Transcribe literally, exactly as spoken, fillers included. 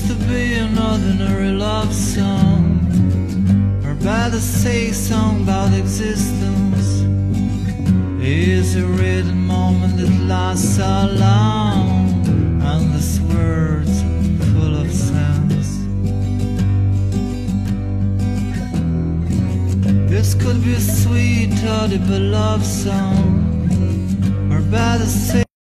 to be an ordinary love song, or better say song about existence. Is a written moment that lasts so long, and this words full of sense. This could be a sweet, audible love song, or better say